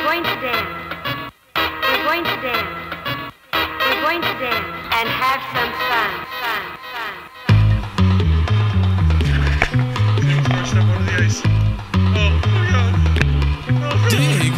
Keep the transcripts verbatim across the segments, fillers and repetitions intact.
going to dance. We're going to dance. We're going to dance and have some fun. Fun, fun, fun. Dig.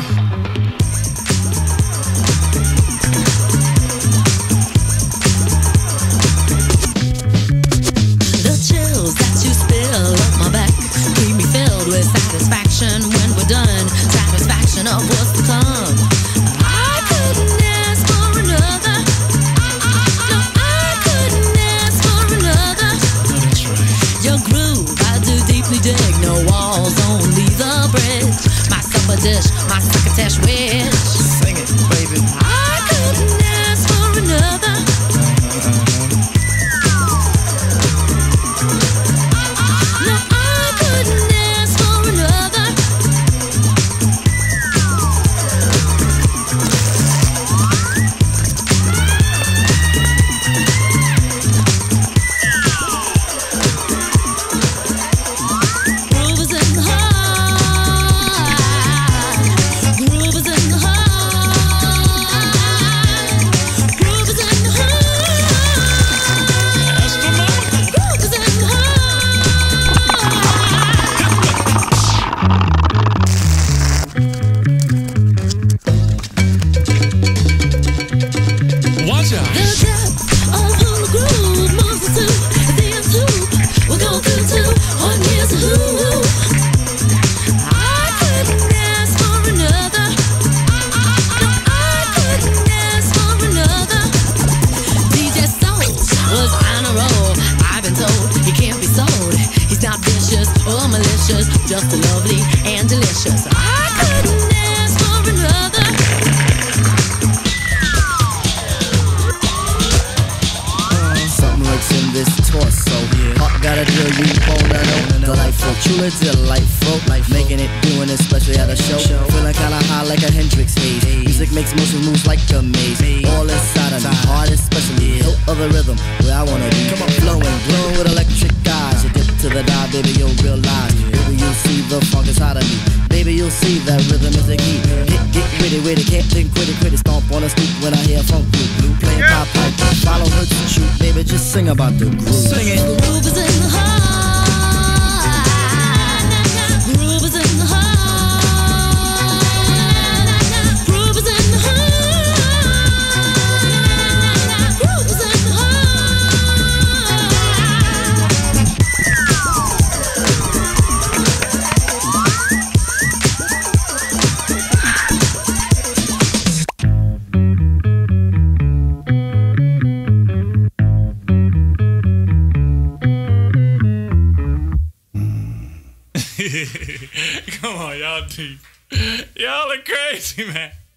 The chills that you spill up my back keep me filled with satisfaction when we're done. Satisfaction of what's to come. I couldn't ask for another. No, I couldn't ask for another. That's right. Your groove, I do deeply dig. No walls, only the bridge. My supper dish, my succotash wish. Sing it, baby. I couldn't ask for another. No, I couldn't ask for another. Groove is in the heart. Groove is in the heart. Groove is in the heart. That's the moment. Groove is in the Watch out. The depth of who the groove moves us to. Dance hoop, we'll go through two. One here's a who. I couldn't ask for another. No, I couldn't ask for another. D J Soul was on a roll. I've been told he can't be sold. He's not vicious or malicious, just lovely and delicious. I couldn't ask for another. Something lurks in this torso. Heart got a deal you wanna know. Delightful, truly delightful. Life making it, doing it, especially at a show. Feeling kinda high like a Hendrix haze. Music makes motion moves like a maze. All inside of me, heart especially. Hilt of the rhythm, where I wanna be. Come on, flowing, glowing with electric eyes. You dip to the dive, baby, you'll realize. Baby, you'll see the funk inside of me. Baby, you'll see that rhythm is the key. Get, get witty, witty, can't think, quit it, quit it. Stomp on the stoop when I hear funk blue, blue playing pop pipe. Follow her to shoot, baby, just sing about the groove. Sing it. The groove is in the heart. Groove is in the heart. Groove is in the heart. Groove is in the heart. Come on, y'all deep. Y'all are crazy, man.